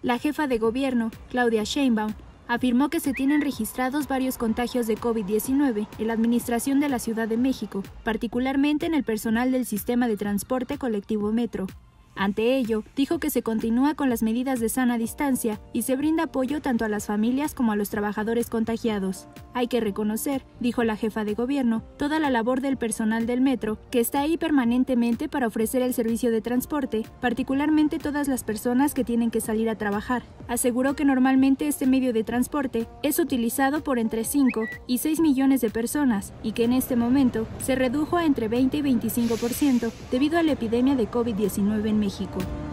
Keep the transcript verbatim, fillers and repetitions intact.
La jefa de gobierno, Claudia Sheinbaum, afirmó que se tienen registrados varios contagios de COVID diecinueve en la administración de la Ciudad de México, particularmente en el personal del sistema de transporte colectivo Metro. Ante ello, dijo que se continúa con las medidas de sana distancia y se brinda apoyo tanto a las familias como a los trabajadores contagiados. Hay que reconocer, dijo la jefa de gobierno, toda la labor del personal del metro, que está ahí permanentemente para ofrecer el servicio de transporte, particularmente todas las personas que tienen que salir a trabajar. Aseguró que normalmente este medio de transporte es utilizado por entre cinco y seis millones de personas y que en este momento se redujo a entre veinte y veinticinco por ciento debido a la epidemia de COVID diecinueve en México. México.